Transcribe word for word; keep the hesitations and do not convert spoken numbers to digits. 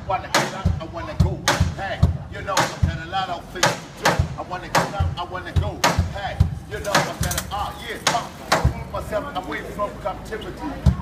wanna get up, I wanna go. Hey, you know I've got a lot of things to do. I wanna get up, I wanna go. Hey, you know I've got a, ah, yeah, uh, pull myself away from captivity.